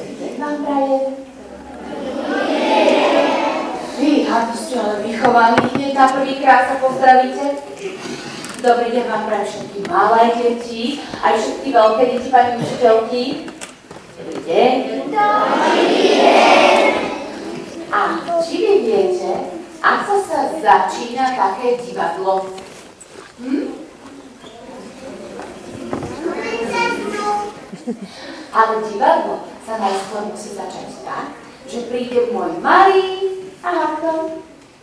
Dobrý deň vám prajem. Fíha, tu ste ale vychovaní, hneď na prvýkrát sa pozdravíte. Dobrý deň vám prajem všetky malé deti, aj všetky veľké deti, pani učiteľky. Dobrý deň. Dobrý deň. A či vy viete, ako sa začína také divadlo? Ale divadlo sa najskôr musí začať tak, že príde môj malý a hapno.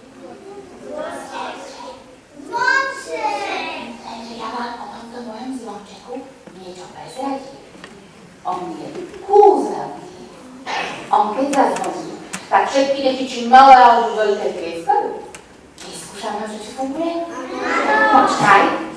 Zvonček! Takže ja vám o tomto mojom zvončeku niečo prezradím. On je kúzelný. On keď zazvoní, tak všetky deti, či malé alebo veľké trieskajú. Vyskúšame, že či funguje? Počkaj.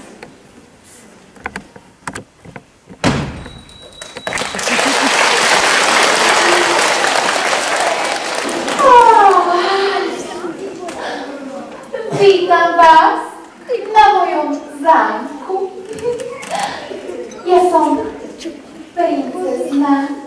Vítam vás na mojom zámku. Ja som princezna.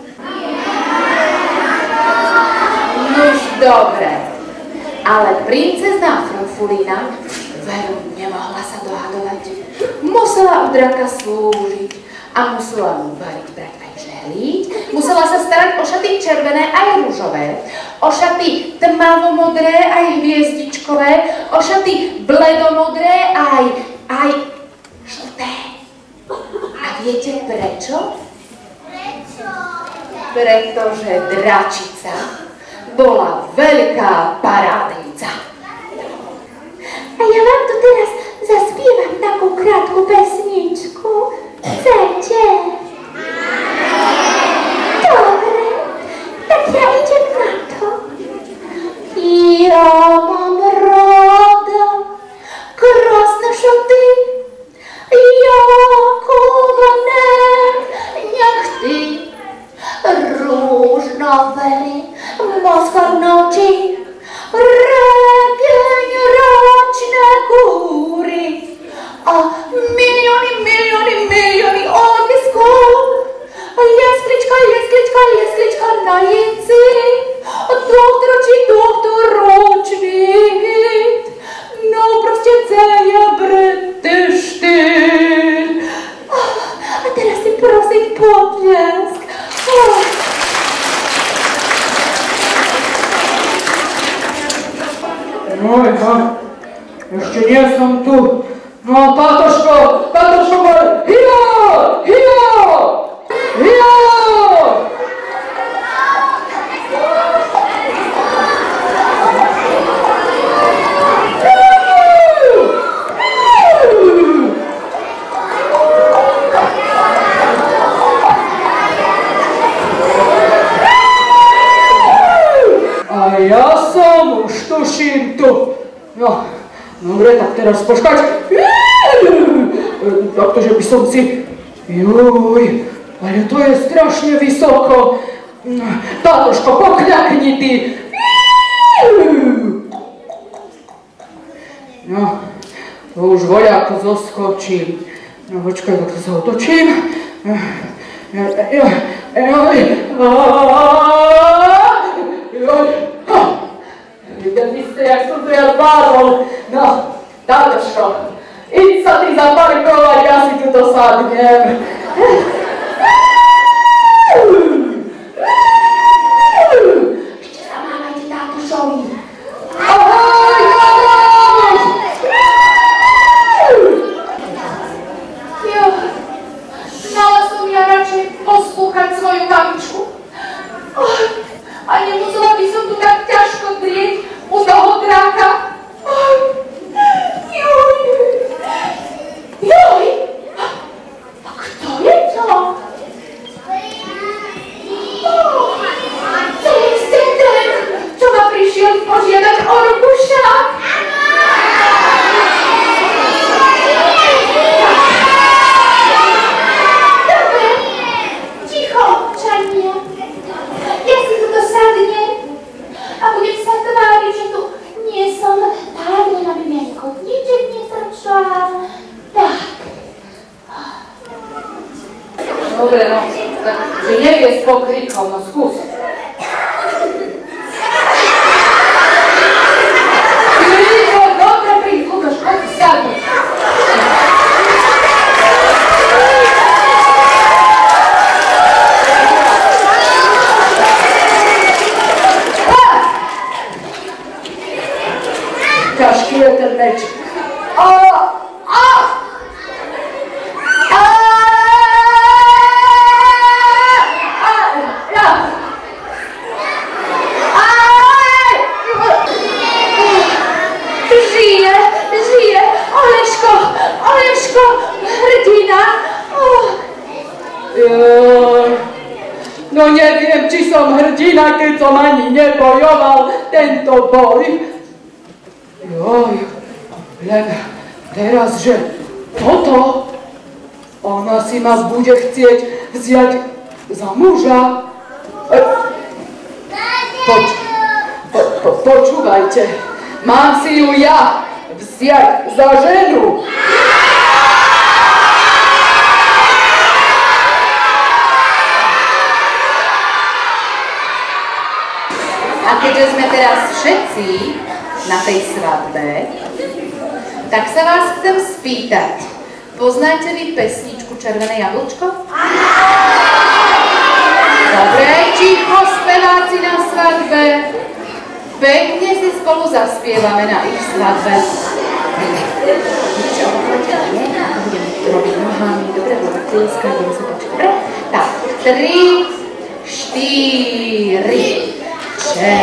Nuž dobre, ale princezna Frufulina veru nemohla sa dohadovať. Musela u draka slúžiť a musela mu variť, brať aj žehliť. Musela sa starať o šaty červené aj ružové, o šaty tmavomodré aj hviezdičkové, o šaty bledomodré aj žlté. A viete prečo? Prečo? Pretože dračica bola veľká parádnica. A ja vám tu teraz zaspievam takú krátku pesničku. Chcete? Dobre, tak ja idem na to. Ja mám rada krásne šaty, jakované nechty, rúžnové moskornoči, regeneračné kúry a milióny otiskov. Jeslička na jinci, doktoročný, no proste celebry štýl. A teraz si prosím potlesk. Oj, ešte nie som tu. No, tátoško, Hio! A ja som už tuším tu. No, dobre, tak teraz počkať. Taktože by som si... Juj, ale to je strašne vysoko. Tátoško, pokľakni ty. No, to už voľako zoskočím. No, počkaj, tak sa otočím. Vy ste, jak som tu ja zvládol. No, tátoško, idď sa ty zaparkovať, ja si tu dosadnem. Ešte sa mávajte tátošovi. Ahoj, kamoš! Jo, mala som ja radšej poslúchať svoju mamičku. A nemusela by som tu tak ťažko drieť u toho draka. Joj! A kto je to? To ste ten, čo ma prišiel požiadať o ruku šák. Dobre, ticho, občania. Ja si tu dosadnem a budem sa tváriť, že tu nie som párne na vymienku. Ničím nezačala. Tak. Dobre, no, takže nevie s pokrikom, no skús. No neviem, či som hrdina, keď som ani nebojoval tento boj. Joj, len teraz, že toto, ona si ma bude chcieť vziať za muža. Počúvajte, mám si ju ja vziať za ženu. A keďže sme teraz všetci na tej svadbe, tak sa vás chcem spýtať. Poznáte vy pesničku Červené jablčko? Dobre, ticho speváci na svadbe. Pekne si spolu zaspievame na ich svadbe. Budeme robiť nohami, dobre, budeme tlieskať, budeme sa točiť. Dobre? Tak, 3, 4.